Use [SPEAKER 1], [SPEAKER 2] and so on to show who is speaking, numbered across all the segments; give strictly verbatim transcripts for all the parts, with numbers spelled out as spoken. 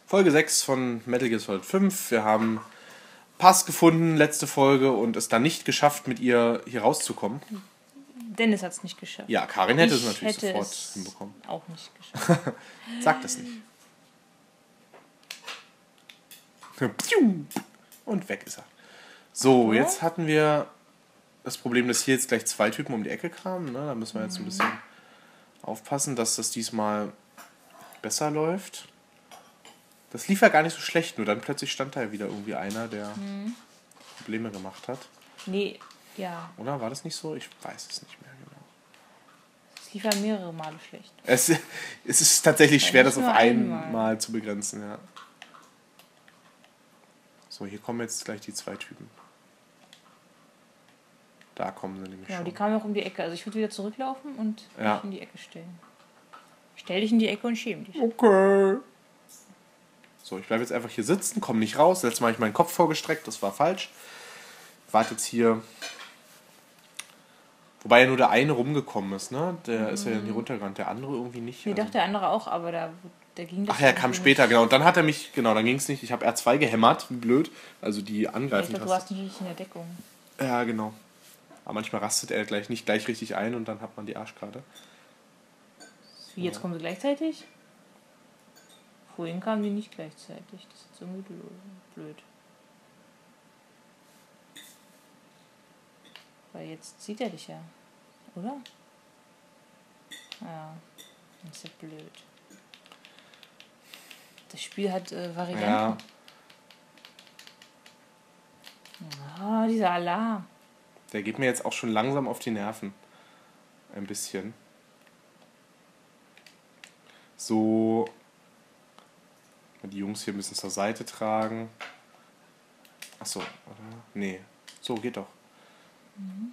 [SPEAKER 1] Folge sechs von Metal Gear Solid fünf. Wir haben Paz gefunden, letzte Folge, und es dann nicht geschafft, mit ihr hier rauszukommen.
[SPEAKER 2] Dennis hat es nicht geschafft.
[SPEAKER 1] Ja, Karin hätte
[SPEAKER 2] ich
[SPEAKER 1] es natürlich
[SPEAKER 2] hätte
[SPEAKER 1] sofort
[SPEAKER 2] es
[SPEAKER 1] hinbekommen.
[SPEAKER 2] Auch nicht geschafft.
[SPEAKER 1] Sag das nicht. Und weg ist er. So,
[SPEAKER 2] So.
[SPEAKER 1] jetzt hatten wir das Problem, dass hier jetzt gleich zwei Typen um die Ecke kamen. Ne? Da müssen wir jetzt ein bisschen aufpassen, dass das diesmal besser läuft. Das lief ja gar nicht so schlecht, nur dann plötzlich stand da ja wieder irgendwie einer, der
[SPEAKER 2] Mhm.
[SPEAKER 1] Probleme gemacht hat.
[SPEAKER 2] Nee, ja.
[SPEAKER 1] Oder war das nicht so? Ich weiß es nicht mehr genau.
[SPEAKER 2] Es lief ja mehrere Male schlecht.
[SPEAKER 1] Es, es ist tatsächlich schwer, das
[SPEAKER 2] nicht
[SPEAKER 1] auf
[SPEAKER 2] nur einmal.
[SPEAKER 1] einmal zu begrenzen, ja. So, hier kommen jetzt gleich die zwei Typen. Da kommen sie nämlich
[SPEAKER 2] Genau,
[SPEAKER 1] schon.
[SPEAKER 2] die kamen auch um die Ecke. Also ich würde wieder zurücklaufen und
[SPEAKER 1] Ja.
[SPEAKER 2] mich in die Ecke stellen. Stell dich in die Ecke und schäm dich.
[SPEAKER 1] Okay. So, ich bleibe jetzt einfach hier sitzen, komme nicht raus. Letztes Mal habe ich meinen Kopf vorgestreckt, das war falsch. Warte jetzt hier. Wobei ja nur der eine rumgekommen ist, ne? Der ist ja hier runtergerannt, der andere irgendwie nicht.
[SPEAKER 2] Nee,
[SPEAKER 1] also-
[SPEAKER 2] doch, der andere auch, aber da, der ging das
[SPEAKER 1] Ach ja, er
[SPEAKER 2] irgendwie
[SPEAKER 1] kam
[SPEAKER 2] nicht.
[SPEAKER 1] später, genau. Und dann hat er mich, genau, dann ging es nicht. Ich habe R zwei gehämmert, wie blöd. Also die
[SPEAKER 2] Ja, ich
[SPEAKER 1] angreifen.
[SPEAKER 2] glaube, du warst nicht richtig in der Deckung.
[SPEAKER 1] Ja, genau. Aber manchmal rastet er gleich nicht gleich richtig ein und dann hat man die Arschkarte.
[SPEAKER 2] Wie, jetzt kommen sie gleichzeitig? Vorhin kamen die nicht gleichzeitig. Das ist jetzt irgendwie blöd. Weil jetzt sieht er dich ja, oder? Ja, das ist ja blöd. Das Spiel hat äh, Varianten.
[SPEAKER 1] Ja,
[SPEAKER 2] Ah, dieser Alarm.
[SPEAKER 1] der geht mir jetzt auch schon langsam auf die Nerven. Ein bisschen. So. Die Jungs hier ein bisschen zur Seite tragen. Achso, oder? Nee. So, geht doch.
[SPEAKER 2] Mhm.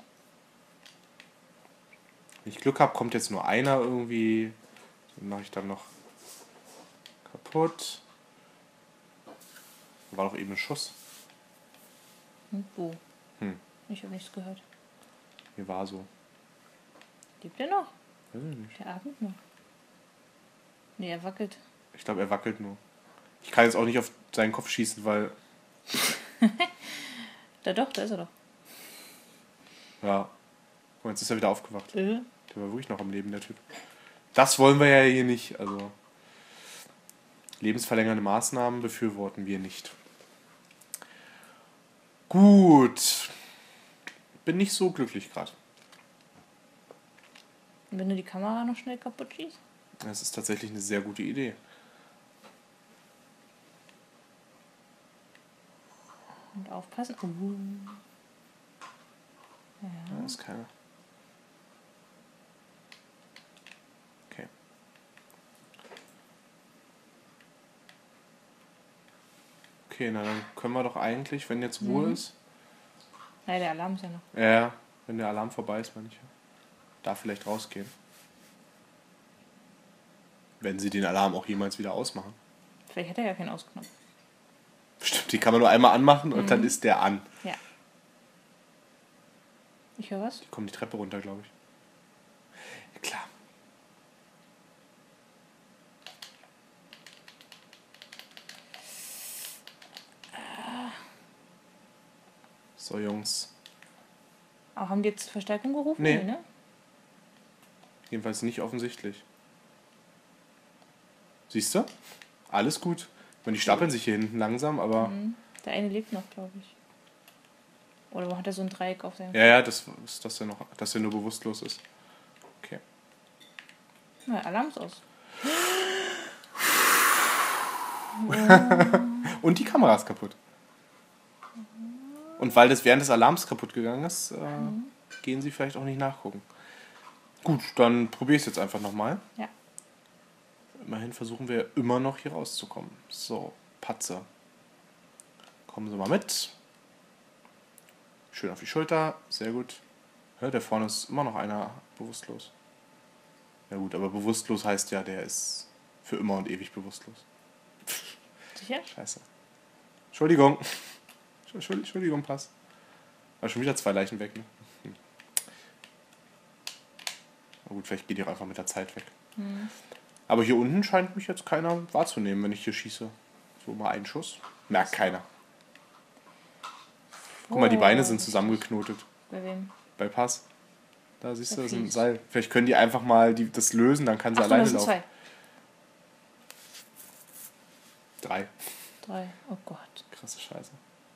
[SPEAKER 1] Wenn ich Glück habe, kommt jetzt nur einer irgendwie. Den mache ich dann noch kaputt. War doch eben ein Schuss.
[SPEAKER 2] Hm, wo?
[SPEAKER 1] Hm.
[SPEAKER 2] Ich habe nichts gehört.
[SPEAKER 1] Mir war so.
[SPEAKER 2] Lebt er noch?
[SPEAKER 1] Weiß ich nicht.
[SPEAKER 2] Der atmet noch. Nee, er wackelt.
[SPEAKER 1] Ich glaube, er wackelt nur. Ich kann jetzt auch nicht auf seinen Kopf schießen, weil.
[SPEAKER 2] Da doch, da ist er doch.
[SPEAKER 1] Ja. Und jetzt ist er wieder aufgewacht.
[SPEAKER 2] Äh.
[SPEAKER 1] Der war wirklich noch am Leben, der Typ. Das wollen wir ja hier nicht. Also. Lebensverlängernde Maßnahmen befürworten wir nicht. Gut. Bin nicht so glücklich gerade.
[SPEAKER 2] Und wenn du die Kamera noch schnell kaputt schießt?
[SPEAKER 1] Das ist tatsächlich eine sehr gute Idee.
[SPEAKER 2] Und aufpassen. Uh. Ja.
[SPEAKER 1] Da ist keiner. Okay. Okay, na dann können wir doch eigentlich, wenn jetzt Ruhe
[SPEAKER 2] Mhm.
[SPEAKER 1] ist,
[SPEAKER 2] Nein, der Alarm ist ja noch.
[SPEAKER 1] ja, wenn der Alarm vorbei ist, meine ich, da vielleicht rausgehen. Wenn sie den Alarm auch jemals wieder ausmachen.
[SPEAKER 2] Vielleicht hat er ja keinen Ausknopf.
[SPEAKER 1] Stimmt, die kann man nur einmal anmachen und
[SPEAKER 2] Mhm.
[SPEAKER 1] dann ist der an.
[SPEAKER 2] Ja. Ich höre was?
[SPEAKER 1] Die kommen die Treppe runter, glaube ich. Ja, klar. So, Jungs.
[SPEAKER 2] Aber haben die jetzt Verstärkung gerufen?
[SPEAKER 1] Nee.
[SPEAKER 2] ne?
[SPEAKER 1] Jedenfalls nicht offensichtlich. Siehst du? Alles gut. Ich meine, die stapeln sich hier hinten langsam, aber...
[SPEAKER 2] Mhm. Der eine lebt noch, glaube ich. Oder hat er so ein Dreieck auf seinem...
[SPEAKER 1] Ja, ja, das ist, dass er noch, dass er nur bewusstlos ist. Okay.
[SPEAKER 2] Na, Alarm ist aus.
[SPEAKER 1] Und die Kamera ist kaputt. Und weil das während des Alarms kaputt gegangen ist, äh,
[SPEAKER 2] Mhm.
[SPEAKER 1] gehen sie vielleicht auch nicht nachgucken. Gut, dann probiere ich es jetzt einfach nochmal.
[SPEAKER 2] Ja.
[SPEAKER 1] Immerhin versuchen wir immer noch hier rauszukommen. So, Patze. Kommen Sie mal mit. Schön auf die Schulter. Sehr gut. Ja, der vorne ist immer noch einer bewusstlos. Ja gut, aber bewusstlos heißt ja, der ist für immer und ewig bewusstlos.
[SPEAKER 2] Sicher?
[SPEAKER 1] Scheiße. Entschuldigung. Entschuldigung, Entschuldigung, Pass. Aber schon wieder zwei Leichen weg, ne? Hm. Na gut, vielleicht geht die auch einfach mit der Zeit weg.
[SPEAKER 2] Mhm.
[SPEAKER 1] Aber hier unten scheint mich jetzt keiner wahrzunehmen, wenn ich hier schieße. So, mal einen Schuss. Merkt keiner. Guck mal, die Beine sind zusammengeknotet.
[SPEAKER 2] Bei wem?
[SPEAKER 1] Bei Pass. Da siehst du,
[SPEAKER 2] Der
[SPEAKER 1] das ist ein
[SPEAKER 2] Fies.
[SPEAKER 1] Seil. Vielleicht können die einfach mal die, das lösen, dann kann sie
[SPEAKER 2] Achtung,
[SPEAKER 1] alleine
[SPEAKER 2] das sind
[SPEAKER 1] laufen.
[SPEAKER 2] zwei.
[SPEAKER 1] Drei.
[SPEAKER 2] Drei. Oh Gott.
[SPEAKER 1] Krasse Scheiße.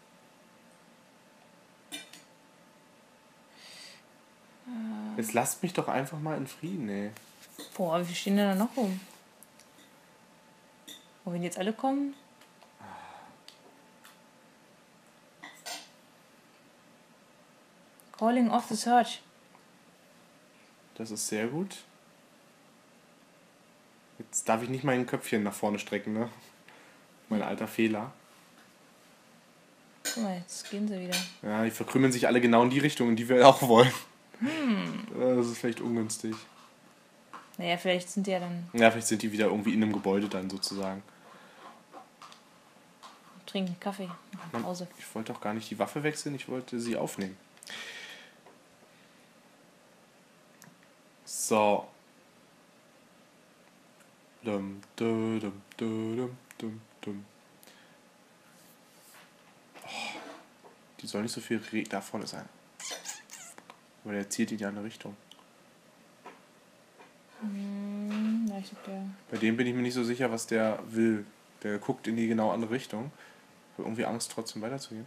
[SPEAKER 1] Jetzt lasst mich doch einfach mal in Frieden, ey.
[SPEAKER 2] Boah, wie viel stehen denn da noch rum? Und wenn jetzt alle kommen? Calling off the search.
[SPEAKER 1] Das ist sehr gut. Jetzt darf ich nicht mein Köpfchen nach vorne strecken, ne? Mein alter Fehler.
[SPEAKER 2] Guck mal, jetzt gehen sie wieder.
[SPEAKER 1] Ja, die verkrümmeln sich alle genau in die Richtung, in die wir auch wollen. Hm. Das ist vielleicht ungünstig.
[SPEAKER 2] Naja, vielleicht sind die ja dann...
[SPEAKER 1] Ja, vielleicht sind die wieder irgendwie in einem Gebäude dann sozusagen.
[SPEAKER 2] Trinken Kaffee. Nach Hause.
[SPEAKER 1] Ich wollte auch gar nicht die Waffe wechseln, ich wollte sie aufnehmen. So. Dum, dum, dum, dum, dum, dum. Oh, die soll nicht so viel Re da vorne sein. Aber der zielt in die andere Richtung.
[SPEAKER 2] Hm, ja, ich glaub, der...
[SPEAKER 1] Bei dem bin ich mir nicht so sicher, was der will. Der guckt in die genau andere Richtung. Ich habe irgendwie Angst, trotzdem weiterzugehen.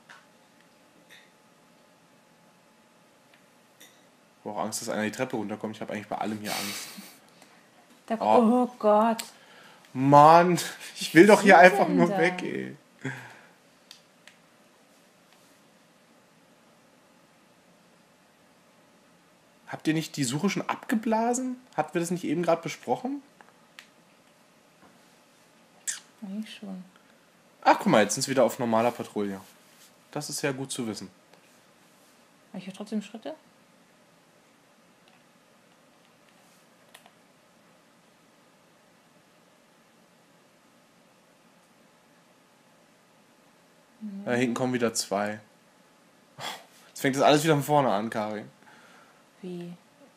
[SPEAKER 1] Ich habe auch Angst, dass einer die Treppe runterkommt. Ich habe eigentlich bei allem hier Angst.
[SPEAKER 2] Da,
[SPEAKER 1] Oh.
[SPEAKER 2] oh Gott.
[SPEAKER 1] Mann, ich will doch hier
[SPEAKER 2] Was ist
[SPEAKER 1] einfach
[SPEAKER 2] denn
[SPEAKER 1] nur
[SPEAKER 2] da?
[SPEAKER 1] weg, ey. Habt ihr nicht die Suche schon abgeblasen? Hatten wir das nicht eben gerade besprochen?
[SPEAKER 2] Eigentlich schon.
[SPEAKER 1] Ach, guck mal, jetzt sind sie wieder auf normaler Patrouille. Das ist ja gut zu wissen.
[SPEAKER 2] Habe ich ja trotzdem Schritte?
[SPEAKER 1] Da hinten kommen wieder zwei. Jetzt fängt das alles wieder von vorne an, Karin.
[SPEAKER 2] Wie?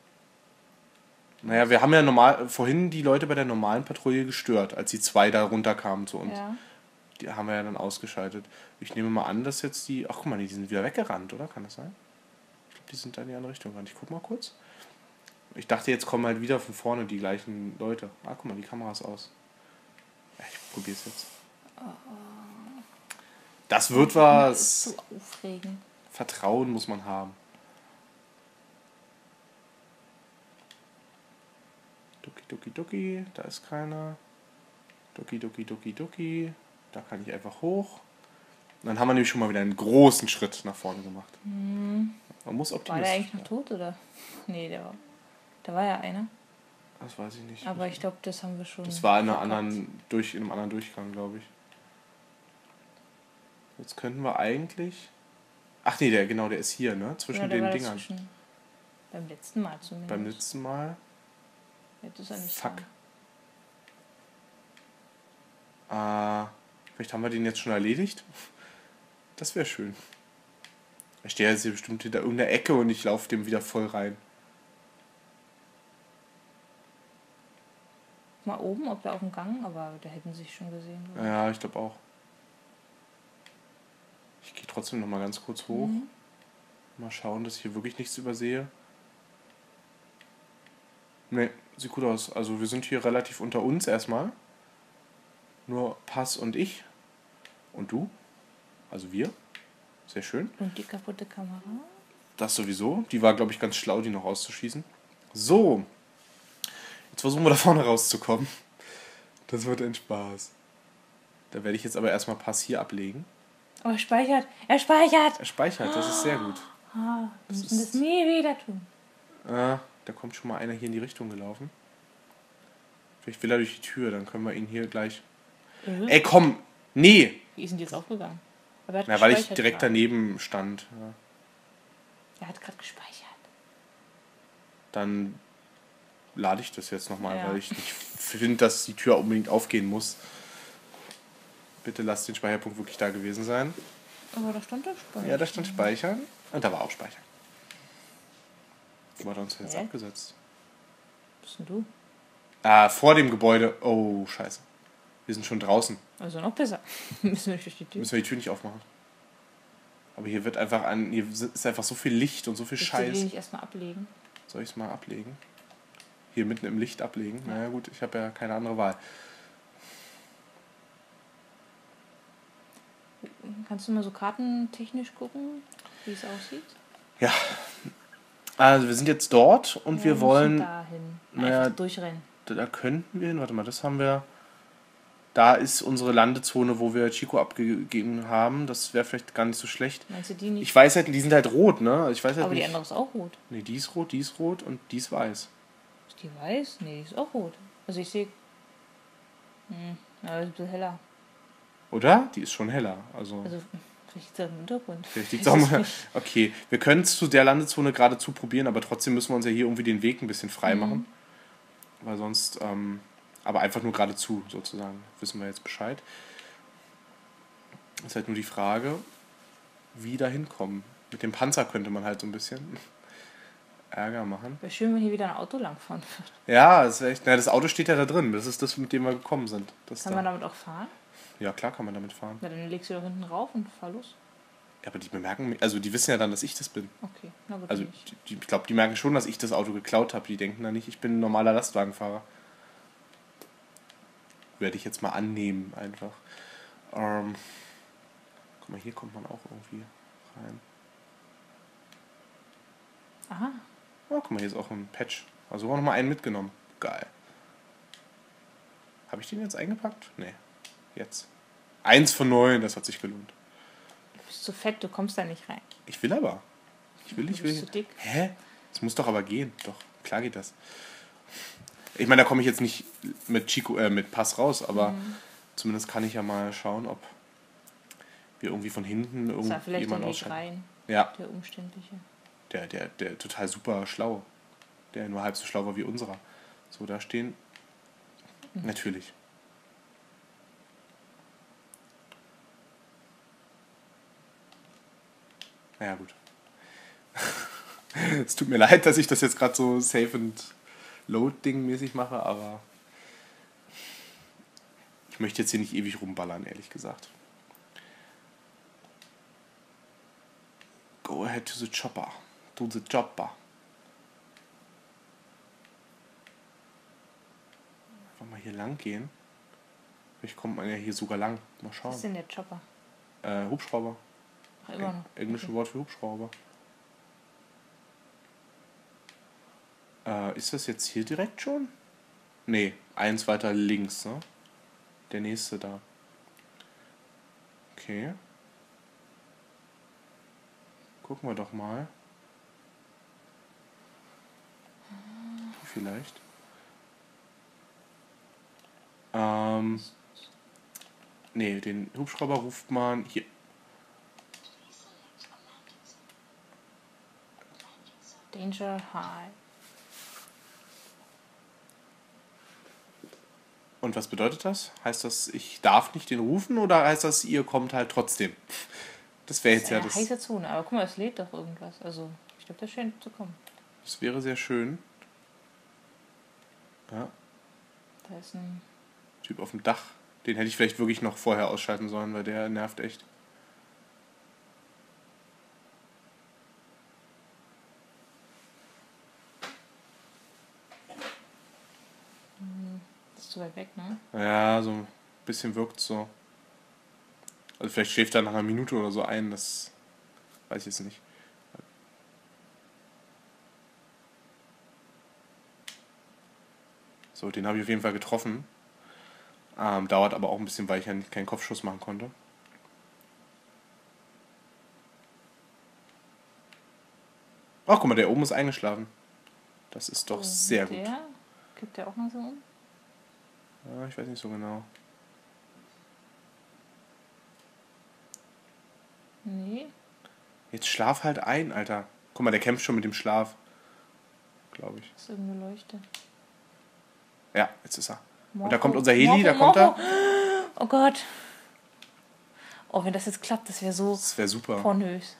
[SPEAKER 1] Naja, wir haben ja normal vorhin die Leute bei der normalen Patrouille gestört, als die zwei da runterkamen zu uns.
[SPEAKER 2] Ja.
[SPEAKER 1] Die haben wir ja dann ausgeschaltet. Ich nehme mal an, dass jetzt die... Ach, guck mal, die sind wieder weggerannt, oder? Kann das sein? Ich glaube, die sind da in die andere Richtung gerannt. Ich guck mal kurz. Ich dachte, jetzt kommen halt wieder von vorne die gleichen Leute. Ah, guck mal, die Kamera ist aus. Ja, ich probier's jetzt. Das wird
[SPEAKER 2] Das ist
[SPEAKER 1] was.
[SPEAKER 2] so aufregend.
[SPEAKER 1] Vertrauen muss man haben. Duki, duki, duki. Da ist keiner. Duki, duki, duki, duki. Da kann ich einfach hoch. Und dann haben wir nämlich schon mal wieder einen großen Schritt nach vorne gemacht.
[SPEAKER 2] Hm.
[SPEAKER 1] Man muss
[SPEAKER 2] War
[SPEAKER 1] optimistisch
[SPEAKER 2] der eigentlich noch
[SPEAKER 1] sein.
[SPEAKER 2] tot, oder? Nee, der war... Da war ja einer.
[SPEAKER 1] Das weiß ich nicht.
[SPEAKER 2] Aber ich glaube, das haben wir schon...
[SPEAKER 1] Das war in, einer
[SPEAKER 2] verkackt.
[SPEAKER 1] anderen, durch, in einem anderen Durchgang, glaube ich. Jetzt könnten wir eigentlich... Ach nee, der, genau, der ist hier, ne? Zwischen
[SPEAKER 2] Ja, der
[SPEAKER 1] den
[SPEAKER 2] war
[SPEAKER 1] Dingern.
[SPEAKER 2] dazwischen. Beim letzten Mal zumindest.
[SPEAKER 1] Beim letzten Mal.
[SPEAKER 2] Jetzt ist er nicht
[SPEAKER 1] Fuck.
[SPEAKER 2] da.
[SPEAKER 1] Äh, vielleicht haben wir den jetzt schon erledigt. Das wäre schön. Ich stehe jetzt hier bestimmt hinter irgendeiner Ecke und ich laufe dem wieder voll rein.
[SPEAKER 2] Mal oben, ob der auf dem Gang, aber da hätten sie sich schon gesehen. glaub ich.
[SPEAKER 1] Ja, ich glaube auch. Ich gehe trotzdem noch mal ganz kurz hoch.
[SPEAKER 2] Mhm.
[SPEAKER 1] Mal schauen, dass ich hier wirklich nichts übersehe. Ne, sieht gut aus. Also wir sind hier relativ unter uns erstmal. Nur Pass und ich. Und du. Also wir. Sehr schön.
[SPEAKER 2] Und die kaputte Kamera.
[SPEAKER 1] Das sowieso. Die war, glaube ich, ganz schlau, die noch rauszuschießen. So. Jetzt versuchen wir da vorne rauszukommen. Das wird ein Spaß. Da werde ich jetzt aber erstmal Pass hier ablegen.
[SPEAKER 2] Oh, er speichert! Er speichert!
[SPEAKER 1] Er speichert, das ist sehr gut.
[SPEAKER 2] Ah, wir
[SPEAKER 1] Das
[SPEAKER 2] müssen
[SPEAKER 1] ist-
[SPEAKER 2] das nie wieder tun.
[SPEAKER 1] Ah, da kommt schon mal einer hier in die Richtung gelaufen. Vielleicht will er durch die Tür, dann können wir ihn hier gleich...
[SPEAKER 2] Mhm.
[SPEAKER 1] Ey, komm! Nee!
[SPEAKER 2] Wie ist denn die jetzt aufgegangen? Aber er hat
[SPEAKER 1] Na, weil ich
[SPEAKER 2] gespeichert
[SPEAKER 1] direkt
[SPEAKER 2] gerade.
[SPEAKER 1] daneben stand. Ja.
[SPEAKER 2] Er hat gerade gespeichert.
[SPEAKER 1] Dann lade ich das jetzt nochmal,
[SPEAKER 2] Ja.
[SPEAKER 1] weil ich nicht finde, dass die Tür unbedingt aufgehen muss. Bitte lasst den Speicherpunkt wirklich da gewesen sein.
[SPEAKER 2] Aber da stand der Speicher.
[SPEAKER 1] Ja, da stand Speichern. Und da war auch Speichern. Wo hat er uns jetzt
[SPEAKER 2] Hä?
[SPEAKER 1] abgesetzt?
[SPEAKER 2] Was bist denn du?
[SPEAKER 1] Ah, vor dem Gebäude. Oh, scheiße. Wir sind schon draußen.
[SPEAKER 2] Also noch besser. Müssen wir durch die Tür.
[SPEAKER 1] Müssen wir die Tür nicht aufmachen. Aber hier wird einfach an, hier ist einfach so viel Licht und so viel
[SPEAKER 2] Willst
[SPEAKER 1] Scheiß.
[SPEAKER 2] du die nicht erstmal ablegen?
[SPEAKER 1] Soll ich es mal ablegen? Hier mitten im Licht ablegen?
[SPEAKER 2] Ja.
[SPEAKER 1] Naja gut, ich habe ja keine andere Wahl.
[SPEAKER 2] Kannst du mal so kartentechnisch gucken, wie es aussieht?
[SPEAKER 1] Ja. Also wir sind jetzt dort und
[SPEAKER 2] Ja,
[SPEAKER 1] wir
[SPEAKER 2] müssen
[SPEAKER 1] wollen...
[SPEAKER 2] dahin.
[SPEAKER 1] Naja,
[SPEAKER 2] Einfach durchrennen.
[SPEAKER 1] Da, da könnten wir hin. Warte mal, das haben wir... Da ist unsere Landezone, wo wir Chico abgegeben haben. Das wäre vielleicht gar nicht so schlecht.
[SPEAKER 2] Meinst du die nicht?
[SPEAKER 1] Ich weiß halt, die sind halt rot, ne? Ich weiß halt
[SPEAKER 2] Aber
[SPEAKER 1] nicht.
[SPEAKER 2] die andere ist auch rot.
[SPEAKER 1] Nee, die ist rot, die ist rot und die ist weiß.
[SPEAKER 2] Ist die weiß? Nee, die ist auch rot. Also ich sehe... Hm, aber ist ein bisschen heller.
[SPEAKER 1] Oder? Die ist schon heller. Also,
[SPEAKER 2] Also vielleicht ist das im Hintergrund.
[SPEAKER 1] vielleicht liegt
[SPEAKER 2] Ich
[SPEAKER 1] es auch
[SPEAKER 2] weiß
[SPEAKER 1] mal.
[SPEAKER 2] nicht.
[SPEAKER 1] Okay, wir können es zu der Landezone geradezu probieren, aber trotzdem müssen wir uns ja hier irgendwie den Weg ein bisschen frei
[SPEAKER 2] Mhm.
[SPEAKER 1] machen. Weil sonst, ähm, aber einfach nur geradezu sozusagen. Wissen wir jetzt Bescheid. Ist halt nur die Frage, wie da hinkommen. Mit dem Panzer könnte man halt so ein bisschen Ärger machen.
[SPEAKER 2] Wäre schön, wenn hier wieder ein Auto langfahren würde.
[SPEAKER 1] Ja, das wäre echt. Na, das Auto steht ja da drin. Das ist das, mit dem wir gekommen sind. Das
[SPEAKER 2] Kann
[SPEAKER 1] da.
[SPEAKER 2] man damit auch fahren?
[SPEAKER 1] Ja, klar kann man damit fahren.
[SPEAKER 2] Na, dann legst du doch hinten rauf und fahr los.
[SPEAKER 1] Ja, aber die bemerken, mich- also die wissen ja dann, dass ich das bin.
[SPEAKER 2] Okay, na gut.
[SPEAKER 1] Also
[SPEAKER 2] nicht.
[SPEAKER 1] die, die, ich glaube, die merken schon, dass ich das Auto geklaut habe. Die denken dann nicht, ich bin ein normaler Lastwagenfahrer. Werde ich jetzt mal annehmen, einfach. Ähm, guck mal, hier kommt man auch irgendwie rein.
[SPEAKER 2] Aha,
[SPEAKER 1] Oh, guck mal, hier ist auch ein Patch. Also sogar noch mal einen mitgenommen. Geil. Habe ich den jetzt eingepackt? Nee. Jetzt. Eins von neun, das hat sich gelohnt.
[SPEAKER 2] du bist zu fett, du kommst da nicht rein.
[SPEAKER 1] Ich will aber. Ich will,
[SPEAKER 2] Du
[SPEAKER 1] ich
[SPEAKER 2] bist
[SPEAKER 1] will.
[SPEAKER 2] zu dick.
[SPEAKER 1] Hä? Das muss doch aber gehen. Doch, klar geht das. Ich meine, da komme ich jetzt nicht mit Chico, äh, mit Pass raus, aber
[SPEAKER 2] Mhm.
[SPEAKER 1] zumindest kann ich ja mal schauen, ob wir irgendwie von hinten
[SPEAKER 2] Das war vielleicht der
[SPEAKER 1] irgendjemand
[SPEAKER 2] Weg
[SPEAKER 1] ausschalten.
[SPEAKER 2] rein,
[SPEAKER 1] Ja,
[SPEAKER 2] der umständliche.
[SPEAKER 1] der, der, der total super schlau. Der nur halb so schlau war wie unserer. So, da stehen.
[SPEAKER 2] Mhm.
[SPEAKER 1] Natürlich. Naja, gut. Es tut mir leid, dass ich das jetzt gerade so Save and Load-Ding mäßig mache, aber ich möchte jetzt hier nicht ewig rumballern, ehrlich gesagt. Go ahead to the chopper. To the chopper. Einfach mal hier lang gehen. Vielleicht kommt man ja hier sogar lang. Mal
[SPEAKER 2] Was ist
[SPEAKER 1] schauen.
[SPEAKER 2] denn der Chopper?
[SPEAKER 1] Äh, Hubschrauber.
[SPEAKER 2] Ach, immer noch.
[SPEAKER 1] Englische
[SPEAKER 2] Okay.
[SPEAKER 1] Wort für Hubschrauber. Äh, ist das jetzt hier direkt schon? Nee, eins weiter links, ne? Der nächste da. Okay. Gucken wir doch mal. Vielleicht. Ähm. Nee, den Hubschrauber ruft man hier.
[SPEAKER 2] Danger High.
[SPEAKER 1] Und was bedeutet das? Heißt das, ich darf nicht den rufen oder heißt das, ihr kommt halt trotzdem? Das wäre
[SPEAKER 2] Das
[SPEAKER 1] jetzt
[SPEAKER 2] ist
[SPEAKER 1] ja
[SPEAKER 2] eine
[SPEAKER 1] das.
[SPEAKER 2] heiße Zone, aber guck mal, es lädt doch irgendwas. Also, ich glaube, das scheint zu kommen.
[SPEAKER 1] Das wäre sehr schön. Ja,
[SPEAKER 2] Da ist ein.
[SPEAKER 1] Typ auf dem Dach. Den hätte ich vielleicht wirklich noch vorher ausschalten sollen, weil der nervt echt.
[SPEAKER 2] Das ist zu weit weg, ne?
[SPEAKER 1] Ja, so ein bisschen wirkt so. Also vielleicht schläft er nach einer Minute oder so ein, das weiß ich jetzt nicht. So, den habe ich auf jeden Fall getroffen. Ähm, dauert aber auch ein bisschen, weil ich ja nicht- keinen Kopfschuss machen konnte. Ach, guck mal, der oben ist eingeschlafen. Das ist doch
[SPEAKER 2] So,
[SPEAKER 1] sehr
[SPEAKER 2] und
[SPEAKER 1] gut.
[SPEAKER 2] Der kippt der auch mal so um?
[SPEAKER 1] Ja, ich weiß nicht so genau.
[SPEAKER 2] Nee.
[SPEAKER 1] Jetzt schlaf halt ein, Alter. Guck mal, der kämpft schon mit dem Schlaf. Glaube ich.
[SPEAKER 2] Das ist irgendeine Leuchte.
[SPEAKER 1] Ja, jetzt ist er.
[SPEAKER 2] Morpho.
[SPEAKER 1] Und da kommt unser Heli,
[SPEAKER 2] Morpho,
[SPEAKER 1] da kommt
[SPEAKER 2] Morpho.
[SPEAKER 1] er.
[SPEAKER 2] Oh Gott. Oh, wenn das jetzt klappt, das wäre so
[SPEAKER 1] Das wäre super.
[SPEAKER 2] pornös.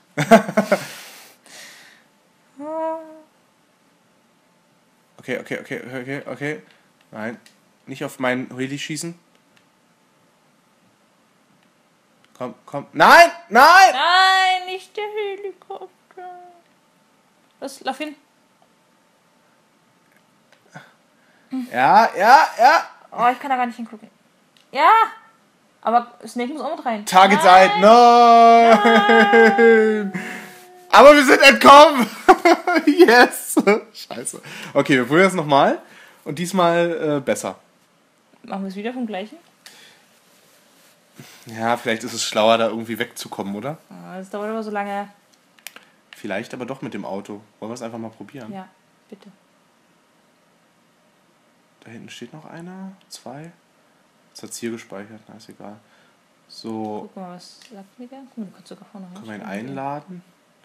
[SPEAKER 1] Okay, okay, okay, okay, okay. Nein, nicht auf meinen Heli schießen. Komm, komm. Nein! Nein!
[SPEAKER 2] Nein, nicht der Helikopter. Los, lauf hin.
[SPEAKER 1] Ja, ja, ja.
[SPEAKER 2] Oh, ich kann da gar nicht hingucken. Ja! Aber Snake muss auch mit rein.
[SPEAKER 1] Target-Zeit. Nein! Aber wir sind entkommen! Yes! Scheiße. Okay, wir probieren das nochmal. Und diesmal äh, besser.
[SPEAKER 2] Machen wir es wieder vom gleichen?
[SPEAKER 1] Ja, vielleicht ist es schlauer, da irgendwie wegzukommen, oder?
[SPEAKER 2] Oh, das dauert aber so lange.
[SPEAKER 1] Vielleicht aber doch mit dem Auto. Wollen wir es einfach mal probieren?
[SPEAKER 2] Ja, bitte.
[SPEAKER 1] Da hinten steht noch einer. Zwei. Das hat es hier gespeichert. Na, ist egal. So.
[SPEAKER 2] Guck mal, was sagt mir der? Guck mal, du kannst sogar vorne
[SPEAKER 1] Können wir ihn
[SPEAKER 2] reinschauen.
[SPEAKER 1] einladen?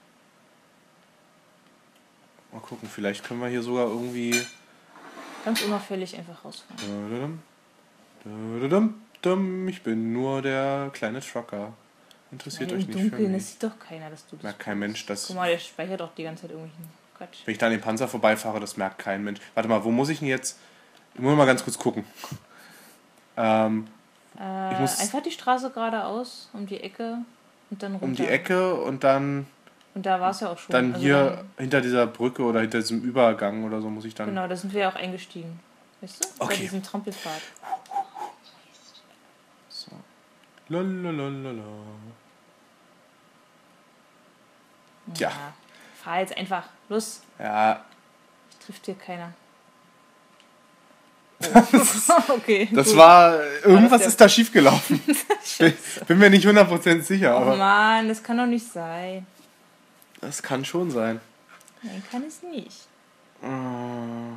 [SPEAKER 1] Mal gucken, vielleicht können wir hier sogar irgendwie...
[SPEAKER 2] Ganz unauffällig einfach rausfahren.
[SPEAKER 1] Ich bin nur der kleine Trucker. Interessiert
[SPEAKER 2] Nein,
[SPEAKER 1] euch
[SPEAKER 2] im
[SPEAKER 1] nicht für
[SPEAKER 2] Dunkeln, das
[SPEAKER 1] mich.
[SPEAKER 2] sieht doch keiner, dass du das
[SPEAKER 1] Merkt kein Mensch, dass...
[SPEAKER 2] Guck mal, der speichert doch die ganze Zeit irgendwelchen Quatsch.
[SPEAKER 1] Wenn ich da an den Panzer vorbeifahre, das merkt kein Mensch. Warte mal, wo muss ich denn jetzt... Ich muss mal ganz kurz gucken. Ähm,
[SPEAKER 2] Äh,
[SPEAKER 1] ich muss
[SPEAKER 2] einfach die Straße geradeaus, um die Ecke und dann runter.
[SPEAKER 1] um die Ecke und dann...
[SPEAKER 2] Und da war es ja auch schon.
[SPEAKER 1] Dann
[SPEAKER 2] Also
[SPEAKER 1] hier
[SPEAKER 2] dann,
[SPEAKER 1] hinter dieser Brücke oder hinter diesem Übergang oder so muss ich dann...
[SPEAKER 2] genau, da sind wir ja auch eingestiegen. Weißt du? Bei
[SPEAKER 1] Okay.
[SPEAKER 2] diesem Trampelpfad.
[SPEAKER 1] So. Lalalala. Tja.
[SPEAKER 2] Ja. Fahr jetzt einfach. Los.
[SPEAKER 1] Ja,
[SPEAKER 2] Trifft hier keiner. Okay.
[SPEAKER 1] das
[SPEAKER 2] gut.
[SPEAKER 1] war... Irgendwas
[SPEAKER 2] der-
[SPEAKER 1] ist da schiefgelaufen. bin, bin mir nicht hundert Prozent sicher,
[SPEAKER 2] Oh
[SPEAKER 1] aber...
[SPEAKER 2] Mann, das kann doch nicht sein.
[SPEAKER 1] Das kann schon sein.
[SPEAKER 2] Nein, kann es nicht.
[SPEAKER 1] Äh,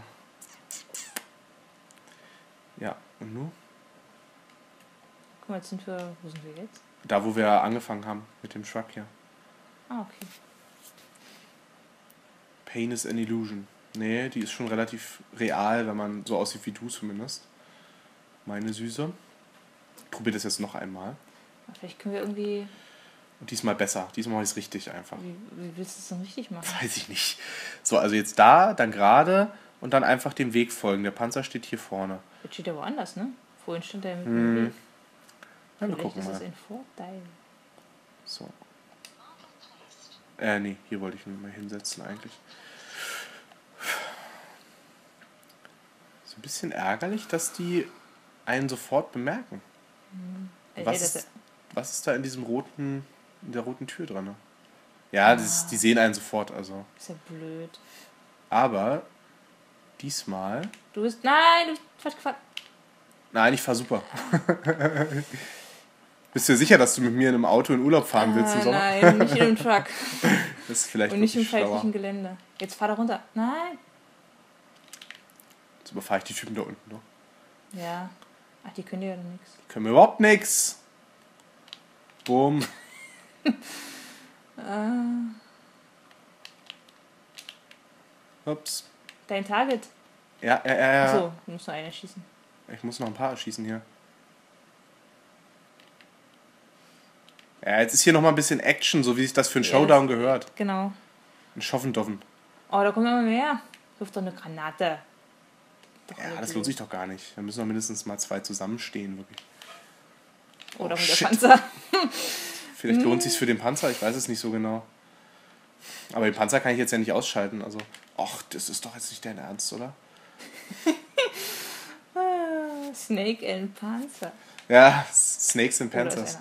[SPEAKER 1] Ja, und nun?
[SPEAKER 2] Guck mal, jetzt sind wir. Wo sind wir jetzt?
[SPEAKER 1] Da, wo wir angefangen haben mit dem Truck hier.
[SPEAKER 2] Ah, okay.
[SPEAKER 1] Pain is an illusion. Nee, die ist schon relativ real, wenn man so aussieht wie du zumindest. Meine Süße. Ich probiere das jetzt noch einmal.
[SPEAKER 2] Vielleicht können wir irgendwie.
[SPEAKER 1] Und diesmal besser. Diesmal mache ich es richtig einfach.
[SPEAKER 2] Wie, wie willst du es denn richtig machen?
[SPEAKER 1] Weiß ich nicht. So, also jetzt da, dann gerade und dann einfach dem Weg folgen. Der Panzer steht hier vorne.
[SPEAKER 2] Jetzt steht er woanders, ne? Vorhin stand er mit
[SPEAKER 1] Hm.
[SPEAKER 2] dem Weg.
[SPEAKER 1] Ja, wir
[SPEAKER 2] Vielleicht
[SPEAKER 1] gucken
[SPEAKER 2] ist
[SPEAKER 1] mal.
[SPEAKER 2] es ein Vorteil.
[SPEAKER 1] So. Äh, nee, hier wollte ich mich mal hinsetzen eigentlich. So ein bisschen ärgerlich, dass die einen sofort bemerken.
[SPEAKER 2] Äh,
[SPEAKER 1] Was
[SPEAKER 2] ey, das-
[SPEAKER 1] ist, was ist da in diesem roten, in der roten Tür dran? Ja, das ist, die sehen einen sofort, also.
[SPEAKER 2] ist ja blöd.
[SPEAKER 1] Aber diesmal.
[SPEAKER 2] Du bist. Nein, du bist falsch gefahren.
[SPEAKER 1] Nein, ich fahr super. Bist du dir sicher, dass du mit mir in einem Auto in Urlaub fahren willst im
[SPEAKER 2] Ah,
[SPEAKER 1] Sommer?
[SPEAKER 2] nein, nicht in einem Truck.
[SPEAKER 1] Das ist vielleicht
[SPEAKER 2] Und nicht im
[SPEAKER 1] wirklich schlauer.
[SPEAKER 2] feindlichen Gelände. Jetzt fahr da runter. Nein.
[SPEAKER 1] Jetzt überfahre ich die Typen da unten noch.
[SPEAKER 2] Ja. Ach, die können ja dann nichts.
[SPEAKER 1] Können wir überhaupt nix. Bumm.
[SPEAKER 2] Ah,
[SPEAKER 1] Ups.
[SPEAKER 2] dein Target.
[SPEAKER 1] Ja, ja, ja, ja.
[SPEAKER 2] Achso, du musst nur einer schießen.
[SPEAKER 1] Ich muss noch ein paar erschießen hier. Ja, jetzt ist hier noch mal ein bisschen Action, so wie sich das für einen
[SPEAKER 2] Ja,
[SPEAKER 1] Showdown
[SPEAKER 2] das-
[SPEAKER 1] gehört.
[SPEAKER 2] Genau.
[SPEAKER 1] Ein Schoffendoffen.
[SPEAKER 2] Oh, da kommt immer mehr. Wirf doch eine Granate. Doch
[SPEAKER 1] Ja,
[SPEAKER 2] alle
[SPEAKER 1] das
[SPEAKER 2] blöd.
[SPEAKER 1] lohnt sich doch gar nicht. Da müssen doch mindestens mal zwei zusammenstehen, wirklich.
[SPEAKER 2] Oder
[SPEAKER 1] Oh,
[SPEAKER 2] mit der
[SPEAKER 1] shit.
[SPEAKER 2] Panzer.
[SPEAKER 1] Vielleicht lohnt sich's für den Panzer, ich weiß es nicht so genau. Aber den Panzer kann ich jetzt ja nicht ausschalten, also... Och, das ist doch jetzt nicht dein Ernst, oder?
[SPEAKER 2] Ah, Snake and Panzer.
[SPEAKER 1] Ja, Snakes and
[SPEAKER 2] Oh, da ist
[SPEAKER 1] Panthers.
[SPEAKER 2] einer.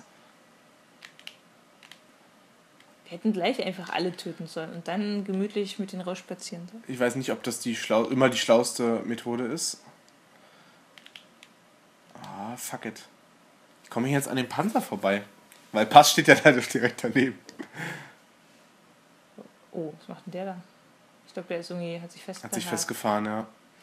[SPEAKER 2] Wir hätten gleich einfach alle töten sollen und dann gemütlich mit denen rausspazieren sollen.
[SPEAKER 1] Ich weiß nicht, ob das die schlau immer die schlauste Methode ist. Ah, fuck it. Ich komme jetzt an den Panzer vorbei. Weil Pass steht ja da direkt daneben.
[SPEAKER 2] Oh, was macht denn der da? Ich glaube, der ist irgendwie, hat sich
[SPEAKER 1] Hat
[SPEAKER 2] festgefahren.
[SPEAKER 1] sich festgefahren, ja.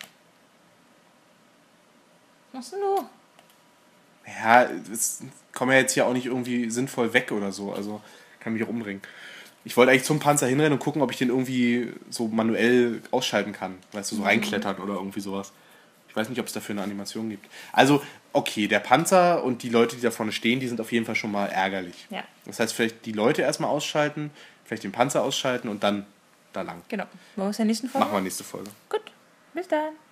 [SPEAKER 2] Was machst denn du?
[SPEAKER 1] Ja, es komme ja jetzt hier auch nicht irgendwie sinnvoll weg oder so. Also kann mich auch umbringen. Ich wollte eigentlich zum Panzer hinrennen und gucken, ob ich den irgendwie so manuell ausschalten kann. Weißt du, so reinklettern oder irgendwie sowas. Ich weiß nicht, ob es dafür eine Animation gibt. Also, okay, der Panzer und die Leute, die da vorne stehen, die sind auf jeden Fall schon mal ärgerlich.
[SPEAKER 2] Ja,
[SPEAKER 1] Das heißt, vielleicht die Leute erstmal ausschalten, vielleicht den Panzer ausschalten und dann da lang.
[SPEAKER 2] genau. Wollen wir es in der nächsten Folge?
[SPEAKER 1] Machen wir nächste Folge.
[SPEAKER 2] Gut, bis dann.